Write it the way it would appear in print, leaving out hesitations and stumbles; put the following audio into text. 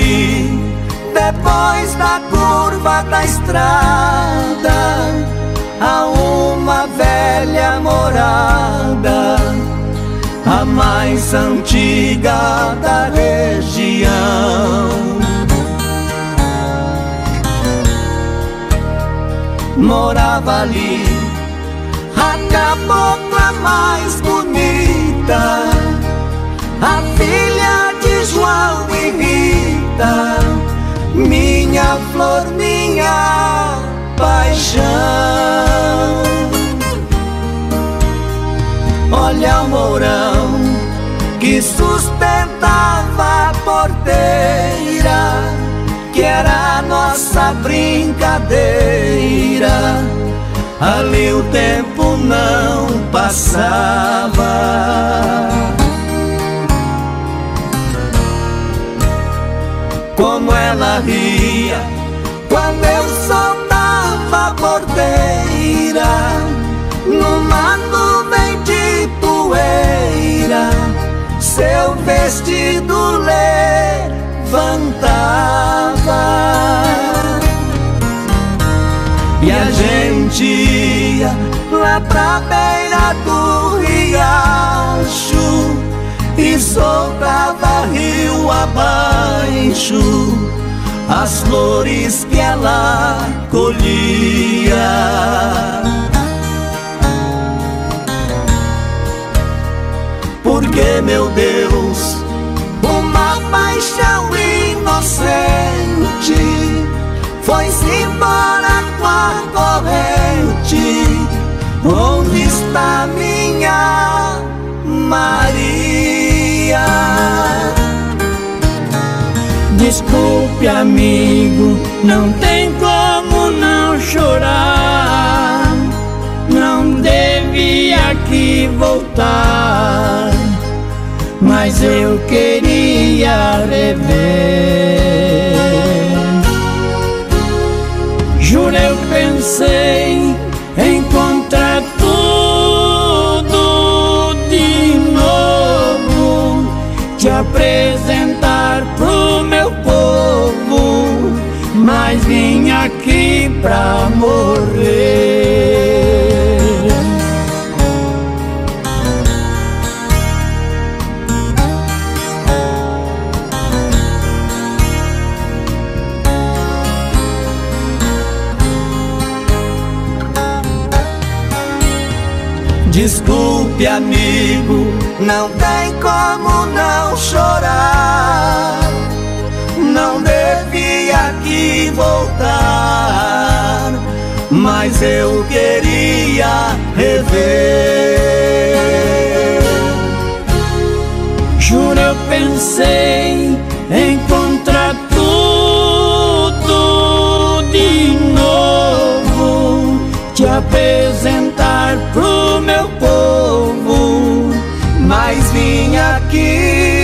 ali, depois da curva da estrada, há uma velha morada, a mais antiga da região. Morava ali a cabocla mais bonita, a filha de João e Rita, minha flor, minha paixão. Olha o mourão que sustentava a porteira, que era a nossa brincadeira. Ali o tempo não passava. Como ela ria quando eu soltava a porteira, numa nuvem de poeira, seu vestido levantava. E a gente ia lá pra beira do riacho e soltava rio abaixo as flores que ela colhia. Porque, meu Deus, uma paixão inocente foi-se embora com a corrente. Onde está minha Maria? Desculpe, amigo, não tem como não chorar. Não devia aqui voltar, mas eu queria rever. Juro, eu pensei em encontrar tudo de novo, te apresentar pro meu povo, mas vim aqui pra morrer. Desculpe, amigo, não tem como não chorar. Não devia aqui voltar, mas eu queria rever. Juro, eu pensei em encontrar tudo de novo, te apresentar pro meu povo, mas vim aqui